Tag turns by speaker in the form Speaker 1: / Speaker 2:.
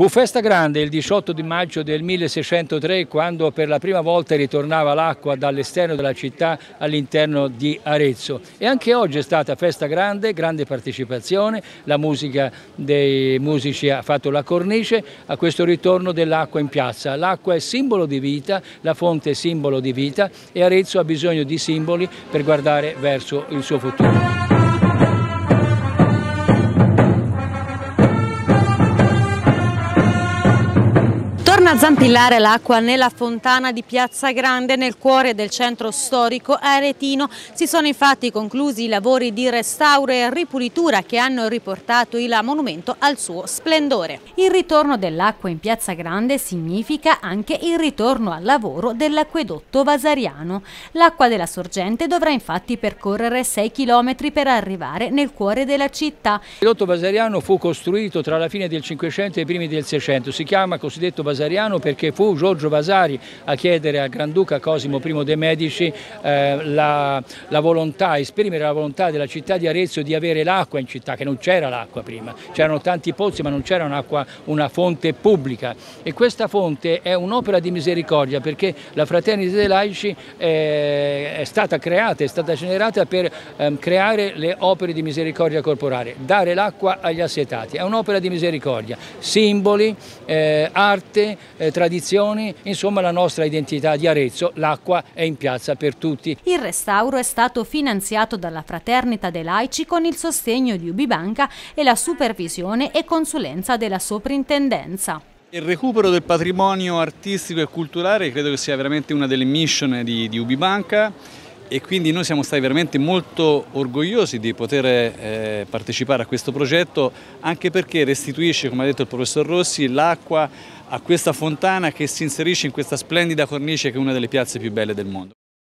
Speaker 1: Fu festa grande il 18 di maggio del 1603 quando per la prima volta ritornava l'acqua dall'esterno della città all'interno di Arezzo, e anche oggi è stata festa grande, grande partecipazione, la musica dei musici ha fatto la cornice a questo ritorno dell'acqua in piazza. L'acqua è simbolo di vita, la fonte è simbolo di vita e Arezzo ha bisogno di simboli per guardare verso il suo futuro.
Speaker 2: Torna a zampillare l'acqua nella fontana di Piazza Grande, nel cuore del centro storico aretino. Si sono infatti conclusi i lavori di restauro e ripulitura che hanno riportato il monumento al suo splendore. Il ritorno dell'acqua in Piazza Grande significa anche il ritorno al lavoro dell'acquedotto vasariano. L'acqua della sorgente dovrà infatti percorrere 6 km per arrivare nel cuore della città.
Speaker 1: L'acquedotto vasariano fu costruito tra la fine del 500 e i primi del 600, si chiama cosiddetto vasariano perché fu Giorgio Vasari a chiedere al Granduca Cosimo I de' Medici la volontà, esprimere la volontà della città di Arezzo di avere l'acqua in città, che non c'era l'acqua prima, c'erano tanti pozzi ma non c'era una fonte pubblica, e questa fonte è un'opera di misericordia perché la Fraternità dei Laici è stata creata, è stata generata per creare le opere di misericordia corporale, dare l'acqua agli assetati, è un'opera di misericordia, simboli, arte, tradizioni, insomma la nostra identità di Arezzo. L'acqua è in piazza per tutti.
Speaker 2: Il restauro è stato finanziato dalla Fraternità dei Laici con il sostegno di UBI Banca e la supervisione e consulenza della soprintendenza.
Speaker 3: Il recupero del patrimonio artistico e culturale credo che sia veramente una delle mission di UBI Banca, e quindi noi siamo stati veramente molto orgogliosi di poter partecipare a questo progetto, anche perché restituisce, come ha detto il professor Rossi, l'acqua a questa fontana che si inserisce in questa splendida cornice che è una delle piazze più belle del mondo.